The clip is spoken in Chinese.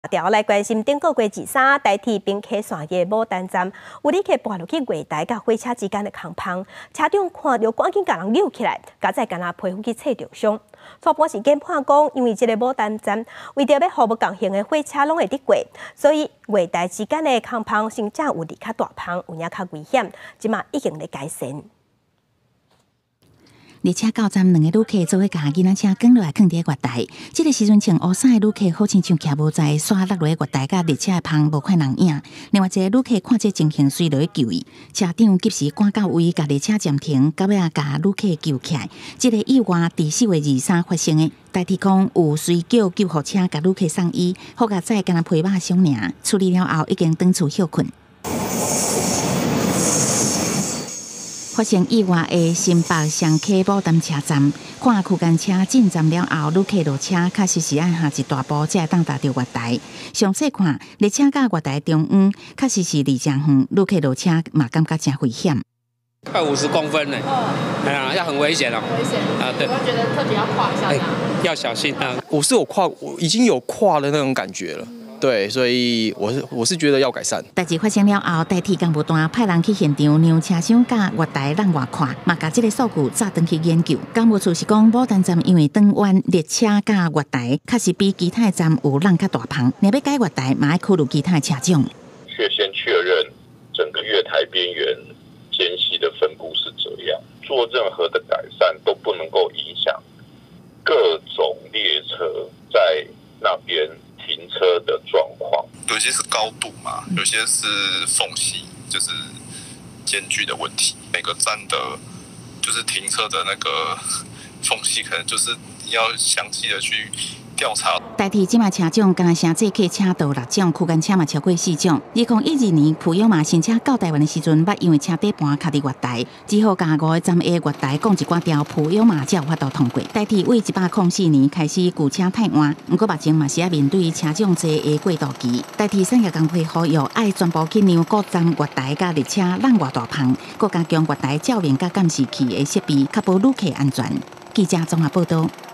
条来关心，顶个月23台铁并客线的牡丹站，有旅客跋落去月台甲火车之间的空棚，车长看到赶紧将人扭起来，加再将人皮肤去测重伤。初步是检判讲，因为这个牡丹站为着要服务共行的火车拢会得过，所以月台之间的空棚甚至有离较大棚，有影较危险，即马已经在改善。 列车到站，两个旅客做伙甲囡仔车扛落来，放伫月台。这个时阵，穿乌衫的旅客好像徛无在，刷落落月台，甲列车的旁无看人影。另外一个旅客看这情形，随落去救伊。车长及时赶到位，甲列车暂停，到尾甲旅客救起来。这个意外伫4月23发生的。台铁讲有随叫救护车甲旅客送医，好甲再干那皮肉伤尔。处理了后，已经转厝休困。 发生意外的新北上客牡丹车站，看区间车进站了后，旅客落车确实是按下一大步才会当达到月台。详细看，列车甲月台中央确实是离真远，旅客落车嘛感觉真危险。 快50公分呢，哎呀，要很危险哦。 危险啊，对。有没有觉得特别要跨一下它？ 要小心啊！ 我已经有跨的那种感觉了。 对，所以我是觉得要改善。 代志发生了后，台铁干部单派人去现场让车厢甲月台让外看，嘛甲这个数据早登去研究。干部处是讲，牡丹站因为转弯，列车甲月台确实比其他站有让较大棚。若要改月台，嘛要考虑其他车种。 先确认整个月台边缘间隙的分布是这样，做任何的改善都不能够影响各种列车在那边 停车的状况， 有些是高度嘛，有些是缝隙，就是间距的问题。每个站的，就是停车的那个缝隙，可能就是要详细的去调查。 台铁即卖车种，干城这客车道6种，区间车嘛超过4种。2012年，普悠玛新车到台湾的时阵，捌因为车底盘卡伫月台，只好加5个站 A 月台讲一寡条，普悠玛才有法度通过。台铁为104年开始旧车汰换，不过目前嘛是要面对车种济的过渡期。台铁产业工会呼吁爱全部去让各站月台甲列车让偌大棚，搁加强月台照明甲监视器的设备，确保旅客安全。记者综合报道。